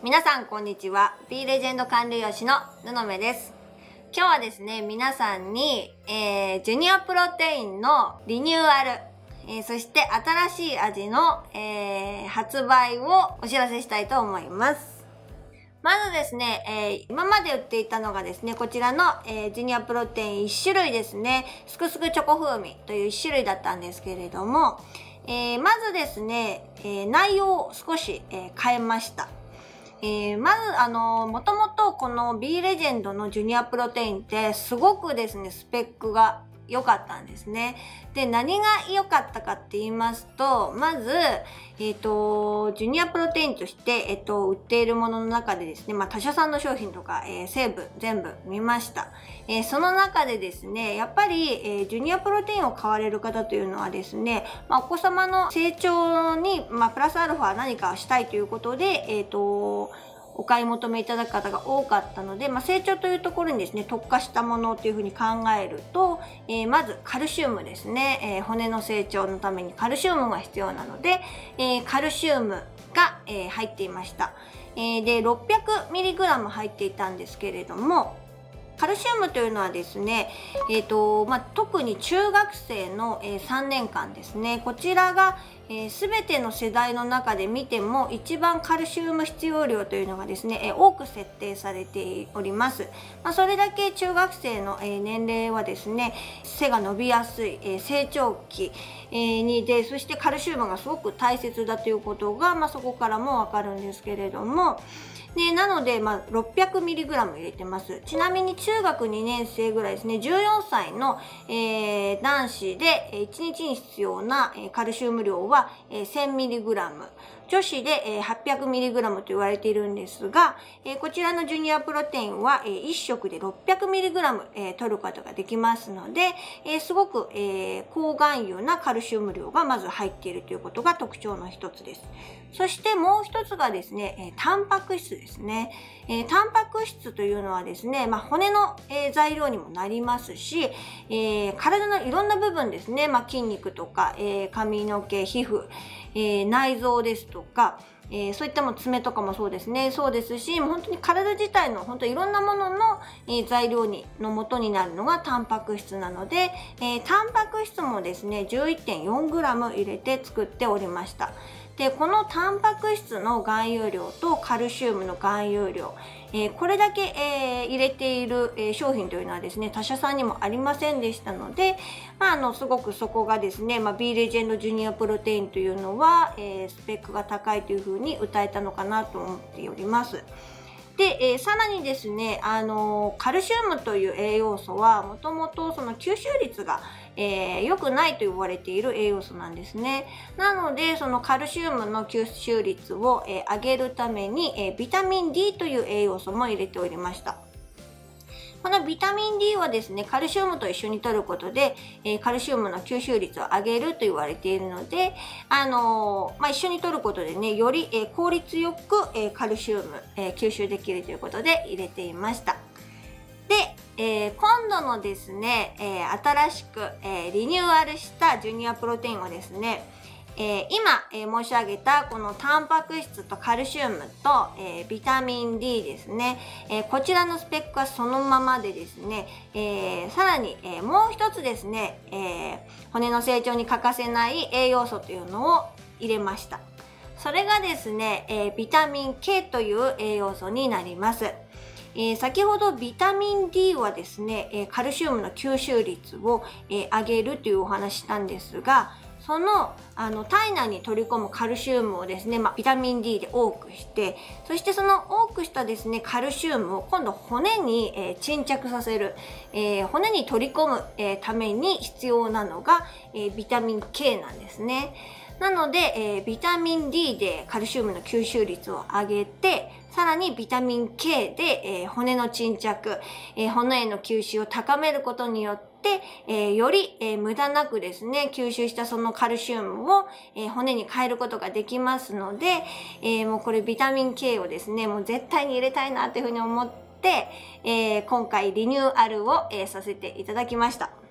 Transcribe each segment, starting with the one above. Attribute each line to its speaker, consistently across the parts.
Speaker 1: 皆さんこんにちは。B レジェンド管理栄養士の布目です。今日はですね、皆さんに、ジュニアプロテインのリニューアル、そして新しい味の、発売をお知らせしたいと思います。まずですね、今まで売っていたのがですね、こちらの、ジュニアプロテイン1種類ですね、すくすくチョコ風味という1種類だったんですけれども、まずですね、内容を少し、変えました。まず、もともとこの B レジェンドのジュニアプロテインってすごくですね、スペックが良かったんですね。で、何が良かったかって言いますと、まず、ジュニアプロテインとして、売っているものの中でですね、他社さんの商品とか、成分全部見ました。その中でですね、やっぱり、ジュニアプロテインを買われる方というのはですね、お子様の成長に、プラスアルファ何かしたいということで、お買い求めいただく方が多かったので、成長というところにですね、特化したものというふうに考えると、まずカルシウムですね、骨の成長のためにカルシウムが必要なので、カルシウムが、入っていました。で、600mg 入っていたんですけれども、カルシウムというのはですね、特に中学生の、3年間ですね、こちらが、全ての世代の中で見ても一番カルシウム必要量というのがですね、多く設定されております。それだけ中学生の、年齢はですね、背が伸びやすい、成長期、にで、そしてカルシウムがすごく大切だということが、そこからもわかるんですけれども、で、なので、600mg 入れてます。ちなみに中学2年生ぐらいですね、14歳の、男子で1日に必要なカルシウム量は 1000mg。女子で 800mg と言われているんですが、こちらのジュニアプロテインは1食で 600mg 取ることができますので、すごく高含有なカルシウム量がまず入っているということが特徴の一つです。そしてもう一つがですね、タンパク質ですね。タンパク質というのはですね、骨の材料にもなりますし、体のいろんな部分ですね、筋肉とか髪の毛、皮膚、内臓ですとか、そういった爪とかもそうですね。そうですし、本当に体自体の本当いろんなものの、材料の元になるのがタンパク質なので、タンパク質もですね、11.4g 入れて作っておりました。で、このタンパク質の含有量とカルシウムの含有量、これだけ、入れている、商品というのはですね、他社さんにもありませんでしたので、すごくそこがですね、B レジェンドジュニアプロテインというのは、スペックが高いというふうに謳えたのかなと思っております。で、さらにですね、カルシウムという栄養素は、もともとその吸収率が、良くないと言われている栄養素なんですね。なので、そのカルシウムの吸収率を、上げるために、ビタミン D という栄養素も入れておりました。このビタミン D はですね、カルシウムと一緒に摂ることで、カルシウムの吸収率を上げると言われているので、一緒に摂ることでね、より、効率よく、カルシウム、吸収できるということで入れていました。で、今度のですね、新しく、リニューアルしたジュニアプロテインはですね、今、申し上げたこのタンパク質とカルシウムと、ビタミン D ですね、こちらのスペックはそのままでですね、さらに、もう一つですね、骨の成長に欠かせない栄養素というのを入れました。それがですね、ビタミン K という栄養素になります。先ほどビタミン D はですね、カルシウムの吸収率を、上げるというお話したんですが、その、体内に取り込むカルシウムをですね、ビタミン D で多くして、そしてその多くしたですね、カルシウムを今度骨に、沈着させる、骨に取り込む、ために必要なのが、ビタミン K なんですね。なので、ビタミン D でカルシウムの吸収率を上げて、さらにビタミン K で、骨の沈着、骨への吸収を高めることによって、より、無駄なくですね、吸収したそのカルシウムを、骨に変えることができますので、もうこれビタミン K をですね、もう絶対に入れたいなというふうに思って、今回リニューアルを、させていただきました。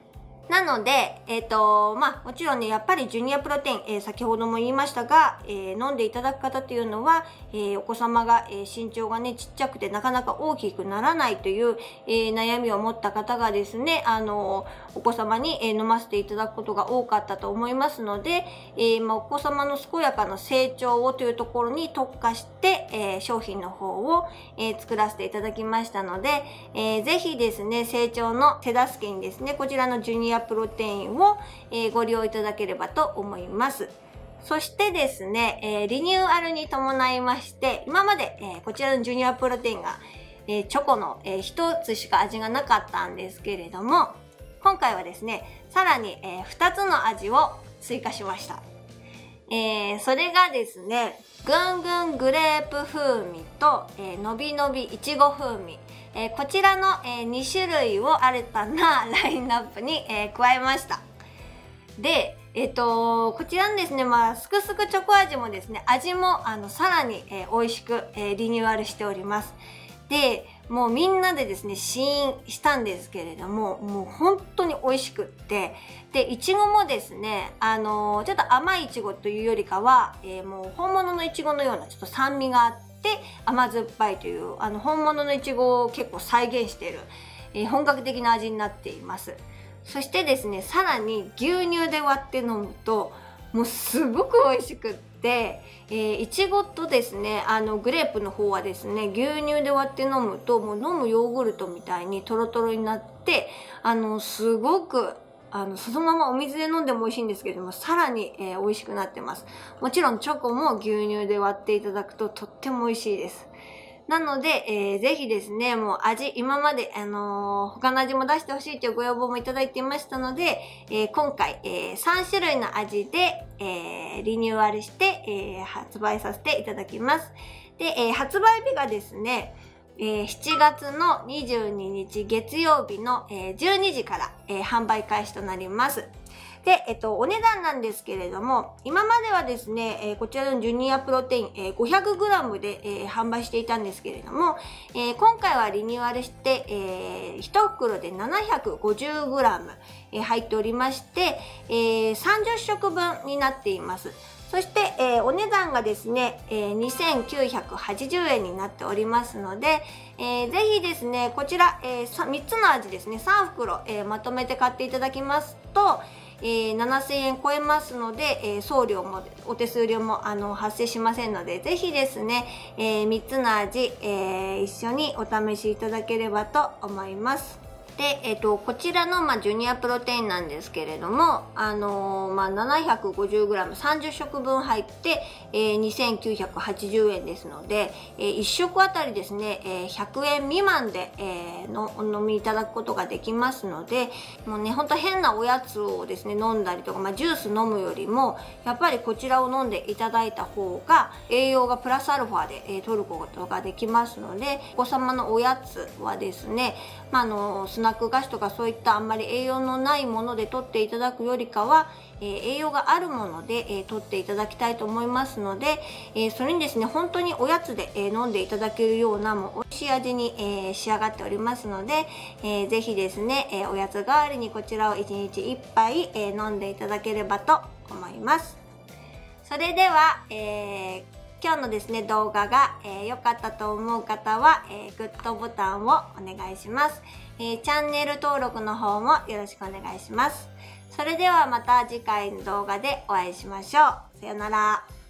Speaker 1: なので、もちろんね、やっぱりジュニアプロテイン、先ほども言いましたが、飲んでいただく方っていうのは、お子様が、身長がね、ちっちゃくてなかなか大きくならないという、悩みを持った方がですね、お子様に、飲ませていただくことが多かったと思いますので、お子様の健やかな成長をというところに特化して、商品の方を、作らせていただきましたので、ぜひですね、成長の手助けにですね、こちらのジュニアプロテインを、ご利用いただければと思います。そしてですね、リニューアルに伴いまして、今まで、こちらのジュニアプロテインが、チョコの、一つしか味がなかったんですけれども、今回はですね、さらに、2つの味を追加しました。それがですね、ぐんぐんグレープ風味と、のびのびいちご風味。こちらの、2種類を新たなラインナップに、加えました。で、こちらのですね、すくすくチョコ味もですね、味もさらに、美味しく、リニューアルしております。で、もうみんなでですね、試飲したんですけれども、もう本当に美味しくって、で、いちごもですね、ちょっと甘いいちごというよりかは、もう本物のいちごのようなちょっと酸味があって、甘酸っぱいという、本物のいちごを結構再現している、本格的な味になっています。そしてですね、さらに牛乳で割って飲むと、もうすごく美味しくって、いちごとですね、グレープの方はですね、牛乳で割って飲むと、もう飲むヨーグルトみたいにトロトロになって、すごく、そのままお水で飲んでも美味しいんですけれども、さらに、美味しくなってます。もちろんチョコも牛乳で割っていただくととっても美味しいです。なので、ぜひですね、もう味、今まで、他の味も出してほしいというご要望もいただいていましたので、今回、3種類の味で、リニューアルして、発売させていただきます。で、発売日がですね、7月の22日月曜日の、12時から、販売開始となります。で、お値段なんですけれども、今まではですね、こちらのジュニアプロテイン、500g で、販売していたんですけれども、今回はリニューアルして、1袋で 750g、入っておりまして、30食分になっています。そして、お値段がですね、2980円になっておりますので、ぜひですね、こちら、3つの味ですね、3袋、まとめて買っていただきますと、7000円超えますので、送料もお手数料も発生しませんので、ぜひですね、3つの味、一緒にお試しいただければと思います。で、こちらの、ジュニアプロテインなんですけれども、750g、30食分入って、2980円ですので、1食あたりですね、100円未満で、お飲みいただくことができますので、もうね、ほんと変なおやつをですね、飲んだりとか、ジュース飲むよりも、やっぱりこちらを飲んでいただいた方が、栄養がプラスアルファで、取ることができますので、お子様のおやつはですね、スナック菓子とかそういったあんまり栄養のないもので取っていただくよりかは、栄養があるもので、取っていただきたいと思いますので、それにですね、本当におやつで、飲んでいただけるようなもう美味しい味に、仕上がっておりますので、ぜひですね、おやつ代わりにこちらを1日1杯、飲んでいただければと思います。それでは、今日のですね、動画が良かったと思う方は、グッドボタンをお願いします。チャンネル登録の方もよろしくお願いします。それではまた次回の動画でお会いしましょう。さよなら。